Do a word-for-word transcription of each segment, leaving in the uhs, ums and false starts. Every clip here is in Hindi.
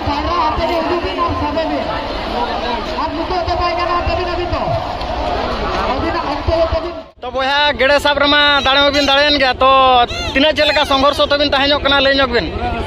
तो बोया गेड़े साब रमा दाड़े में बिन दाड़ेन गया तो तीना चल का संघर्ष तो बिन ताहें कना ले बिन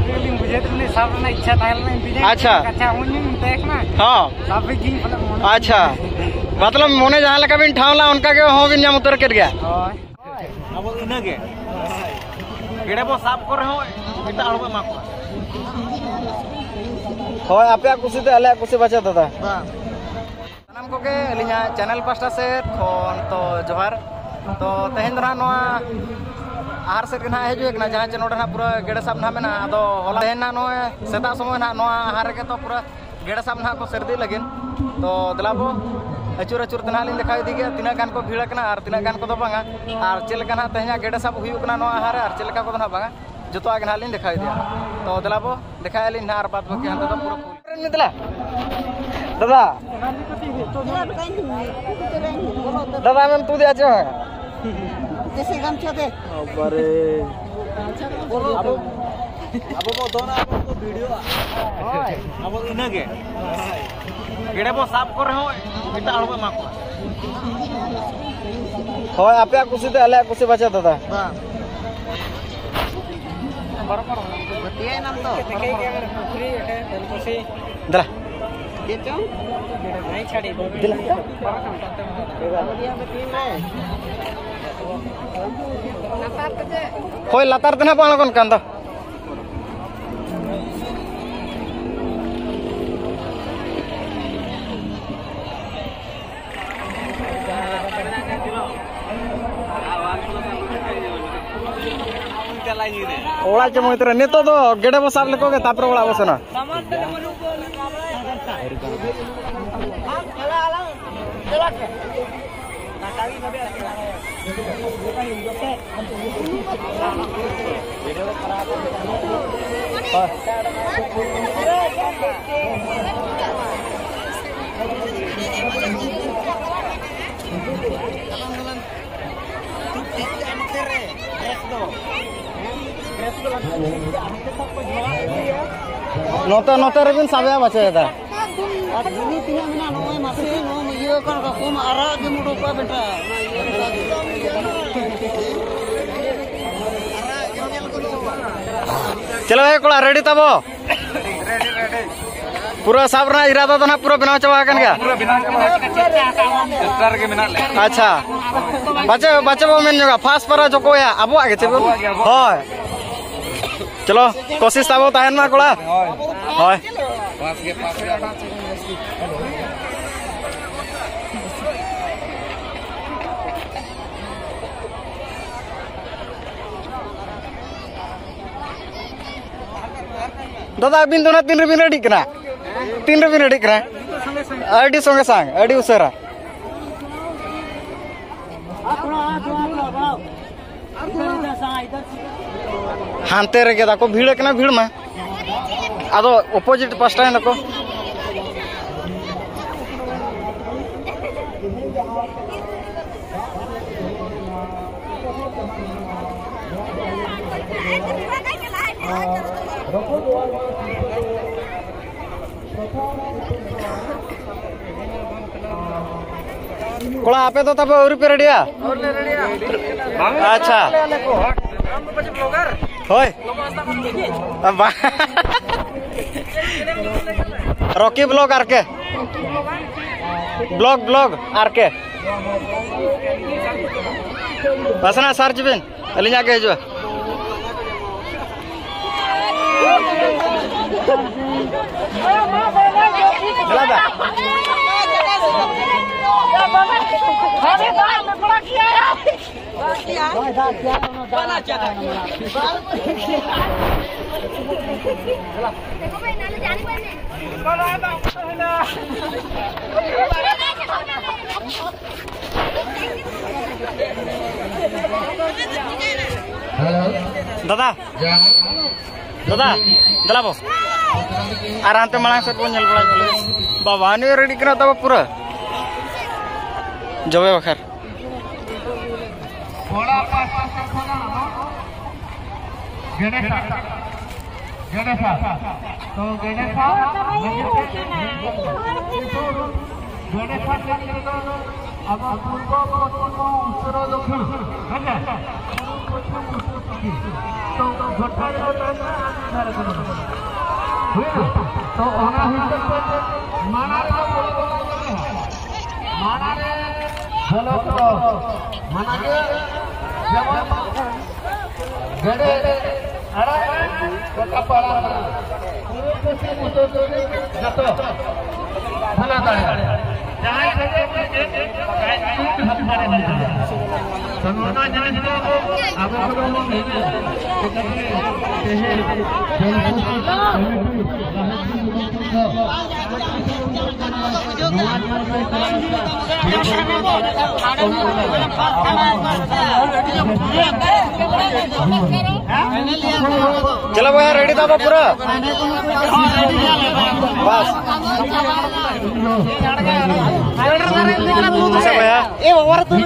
अच्छा हाँ अच्छा मतलब मोने जहाँ लगा बिन ठावला उनका के हो बिन उतर कर गया अब इना के गेड़े बो साब कर हो इता अड़बे मा को होय आपे कुसी ते अले कुसी बचा दादा नाम को के अलिया चैनल पास्टा से फोन तो जोहार तो तेहेन दो ना आहार से ना हजू ना जहाँ चे ना पूरा गेड़े साब ना मेना अदो होला तेहेन ना नोए सेता समय ना नोआ आहार के तो पूरा गेड़े साब ना को सर्दी लगिन तो दलाबो अचूर अचूर तना लिन देखा दी गया तीना गान को भीड़ कना और तीना गान को दो बांगा और चेल कना तेहेन गेड़े साब हुयु कना नोआ आहार और चेल का को ना बांगा जो आगे ना लिन देखा दिया तो दलाबो देखा लिन ना और बात बाकी हां तो पूरा फुल मितला दादा दादा मैम तू दिया जो जैसे काम छते अरे अब अब वो दोना अब तो वीडियो हाय अब इना के गेड़े बो साफ कर हो इता अड़बे मा को होय आपे कुसी ते अले कुसी बचा दादा हां बराबर बतिया नाम तो फ्री है कुसी दला ये क्यों नहीं छाड़ी दिला होय लातार तना पाण कोन कांद ओला चे मोइत्र नेतो तो गेडे बो साब लेको के तापर ओला बसना नोते नोते रे बिन साबया बचे दा दुनी तिना मिना नोय मासे नो इयो कर का कोम आरा के मुडो का बेटा चलो ए कोला रेडी तबो रेडी रेडी पूरा साब ना इरादा तो ना पूरा बनाव चबा कन गया पूरा बनाव चबा के बना ले अच्छा बचे बचे वो मेन जगह फास्ट पर जो कोया अब आगे चबो होय चलो कोशिश ताबो ताहन मा कोला होय पास के पास दादा बिन दोना तीन रिबिन रेडी कना तीन रिबिन रेडी कना आईडी संगे सांग आईडी उसरा हानते रे गेदा को भीड़ कना भीड़ में आदो अपोजिट पास्टा है नको कोला आपे तो तब और पे रेडिया और ले रेडिया अच्छा ब्लॉगर होय Rocky blog R K blog blog R K बसना सर्च बिन अलिया के जो दादा दादा दलाबो आरामते मांग से बोल बड़ा बाबा ने रेडी करा तब पूरा जबे बखर गणेशा तो गणेशा गणेशा अब पूर्व पश्चिम उत्तर दक्षिण तो घटा तो ओना हिसाब से माना माना हेलो तो माना के जेमन गड़े अड़ा कोटा पाड़ा पूर्व पश्चिम उत्तर जतो भला दाड़े जहां जगह सनोना जने को आगे को नहीं चलो भैया रेडी था पूरा बस भैया ये और तुम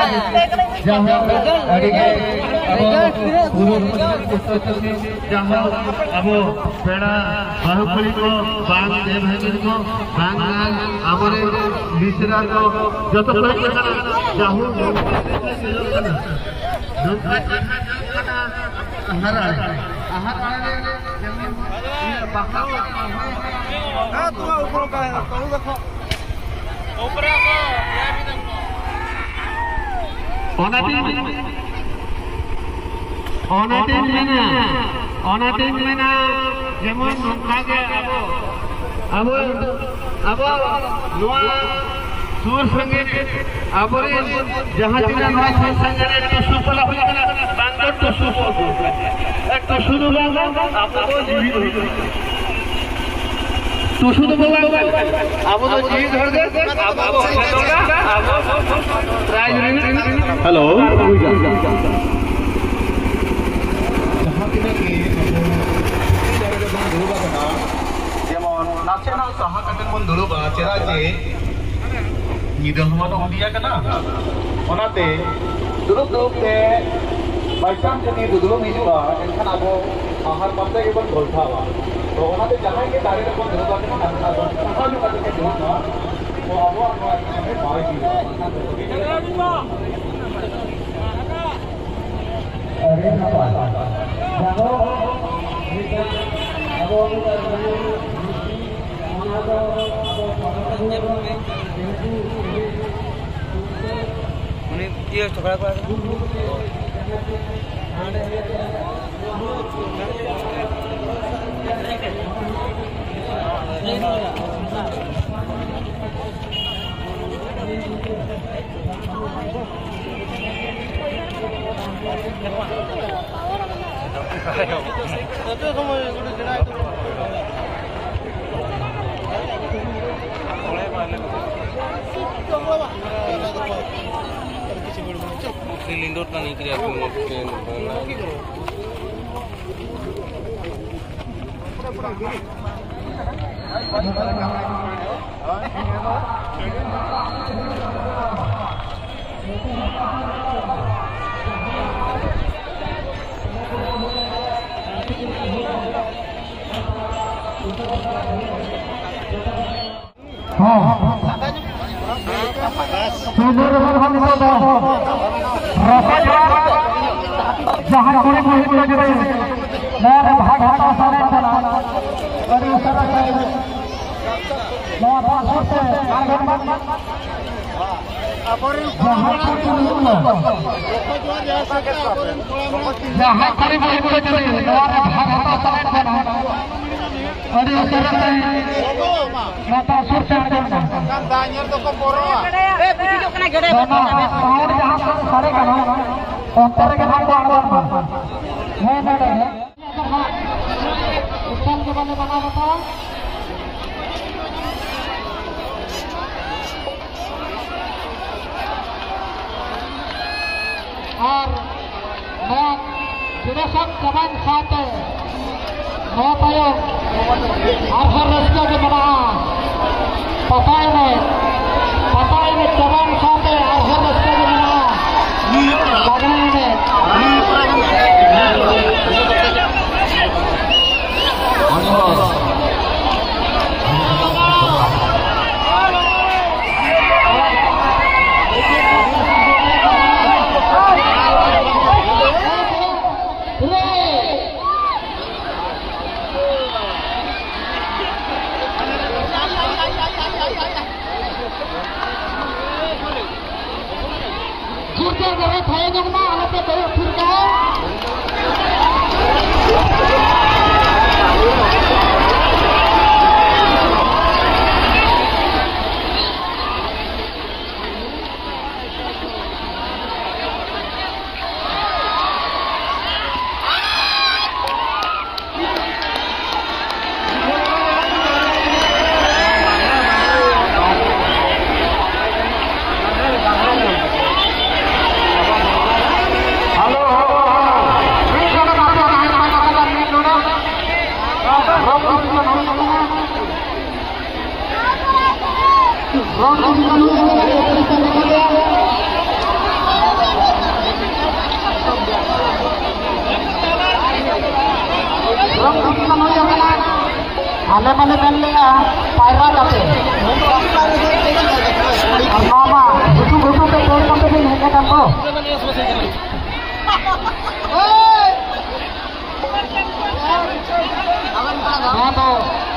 जहाँ अब पेड़ा बाहुबली को बांग देव हेमिन को बांग हमारे मिश्रा को जो तो कोई करना जाहू हरा हरा हाँ तुम ऊपर का है तो देखो ऊपर को ओनाटिन ओनाटिन मेना ओनाटिन मेना जेमन नंकागे अब अब अब नोआ सुर संगे अब जहां तिना नोआ सुर संगे टुसु पला होई गला बांगर टुसु टुसु दो बांगर अब तो जीवित होई टुसु दो बांगर अब तो जीवित हो गए अब अब प्राइज हेलो नाचना सहा कटन मन दुलुबा चेरा जे निदो हमा तो उदिया कना ओनाते दुलुब दुलुब ते बाइचाम जनी दुलुब हिजुआ एनखान आबो आहार पाते के बन गोलथावा तो ओनाते जहां के दारे को दुलुबा के नाचना दो सहा जो कटन के दुलुबा वो आबो आबो में बाई दी अरे ना जानो आबो ये टुकड़ा को लिंडोर का नहीं किया जहाँ कोई कोई लग रही है मैं भाग हटा सारे चला और ये सारा मैं बात से आगे मत जहाँ कोई नहीं जहाँ कोई कोई लग रही है मैं भाग हटा सारे चला और ये सारा मैं बात से आगे मत दानियर तो को पोरो ए वीडियो कना गड़े और जहाँ सारे का अंतर के भाग आगे है ना है उत्तम के बने बना बता और मैं दिनेशन जवान साथे मैं पायो और हर रास्ते के बना पताए में पताए में जवान साथे और हर रास्ते के बना लगने में आले माले मेन लिया पायरा जाते मामा घुटू घुटू पे कोई कंपनी नहीं है हमको हाँ तो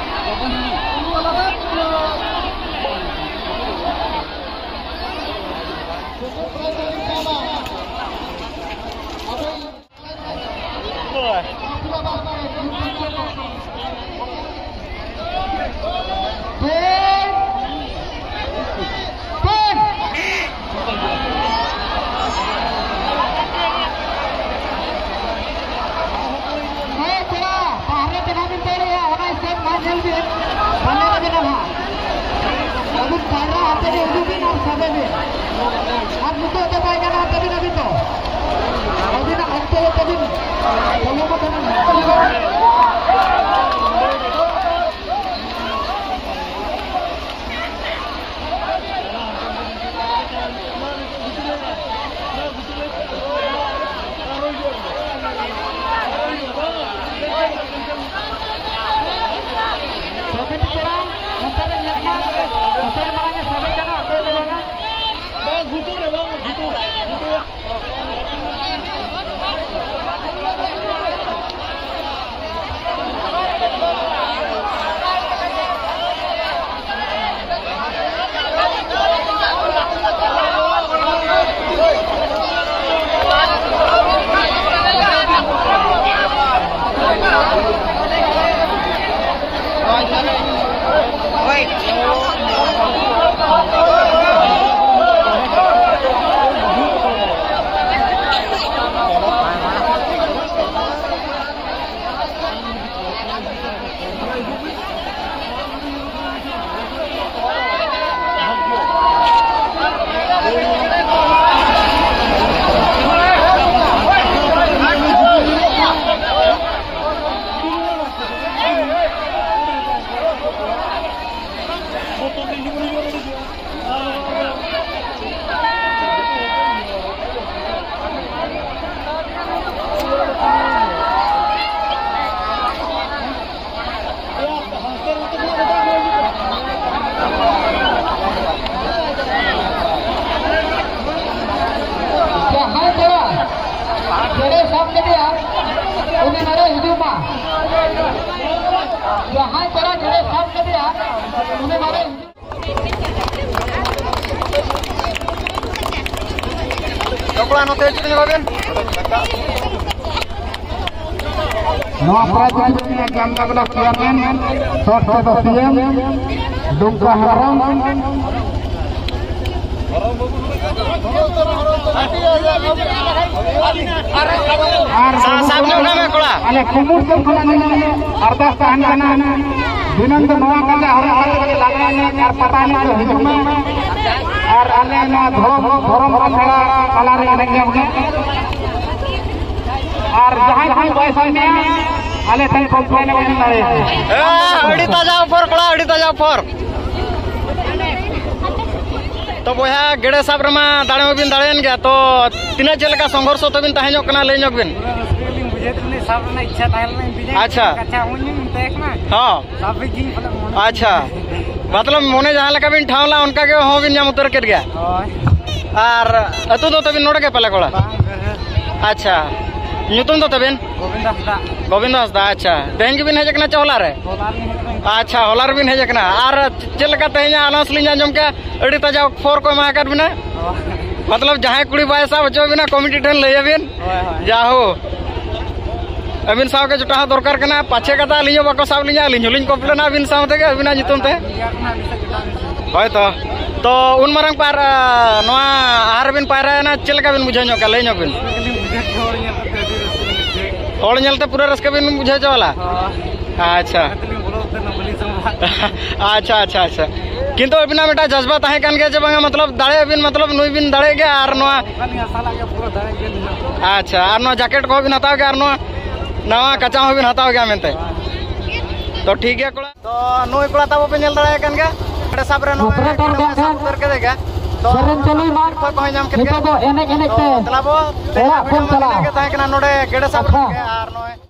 Coba note itu nih Robin. Noah Prajuritnya jam enam belas siang, sore siang, Dungka Haram. Sahamnya udah nggak kola? Ale kumur tuh kola nih, ardas tahan kanan. Dinam tuh Noah kerja orang orang lagi lagannya, ar patani tuh hidup mah. Ar ale na dhoro dhoro orang kala kala ring ring ring. Ar jahan jahan bayasnya, ale tadi komplain apa nih? Eh, adi taja for kola, adi taja for. तो बोया गेड़े साब रमा दाड़े में बिन दाड़ेन गया तो तीना चल का संघर्ष तो बिन ताहे कना ले ñok बिन अच्छा हाँ अच्छा मतलब मोने जहाँ लगा बिन ठावला उनका के हो बिन जाम उतर कर गया और अतु तो तबिन नोड़ के पले कोला अच्छा ᱧᱩᱛᱩᱢ ᱫᱚ ᱛᱟᱵᱮᱱ ᱜᱳᱵᱤᱱᱫᱚ ᱦᱟᱸᱥᱫᱟ ᱜᱳᱵᱤᱱᱫᱚ ᱦᱟᱸᱥᱫᱟ ᱟᱪᱪᱷᱟ ᱛᱮᱦᱮᱧ ᱜᱮᱵᱤᱱ ᱦᱮᱡ ᱟᱠᱟᱱᱟ ᱪᱚᱦᱞᱟ ᱨᱮ ᱟᱪᱪᱷᱟ ᱦᱚᱞᱟ ᱨᱮᱵᱤᱱ ᱦᱮᱡ ᱟᱠᱟᱱᱟ ᱟᱨ ᱪᱮᱫ ᱞᱮᱠᱟ ᱛᱮᱦᱮᱧ ᱟᱱᱟउंस ᱞᱤᱧ ᱟᱸᱡᱚᱢ ᱠᱮᱜᱼᱟ ᱟᱹᱰᱤ ᱛᱟᱡᱟ ᱯᱷᱚᱨ ᱠᱚ ᱮᱢᱟ ᱟᱠᱟᱫ ᱵᱤᱱᱟ मतलब जहाँ कुड़ी बाय साहब हचो बिना कमिटी ठन लय बिन जाहो अबिन साव के जुटा दरकार कना पाछे कथा लियो बाको साव लिया लियो लिन कॉम्प्लेन अबिन साव ते अबिना जितुम ते होय तो तो उन मारंग पार नोआ आहार बिन पायरा ना चलका बिन बुझा ñok लय ñok बिन और ñलते पूरा रस्का बिन बुझा चला अच्छा अच्छा अच्छा अच्छा किंतु अबिना बेटा जज्बा ताहे कान गया जब मतलब दाड़े बिन मतलब नुई बिन दाड़े गया और नोआ अच्छा और नोआ जैकेट को बिन हताव गया और नोआ नवा कच्चा हो बिन हताव गया मेनते तो तो ठीक गया कोड़ा तो नुई कोड़ा ताबो पे नेल दाड़ा कन गे बड़े साब रे नुई साब कर के देगा तो चलई मार को को नाम के तो एने एने ते तलाबो तेरा फोन चला के ताहे कना नोडे गेडे साब के आर नोय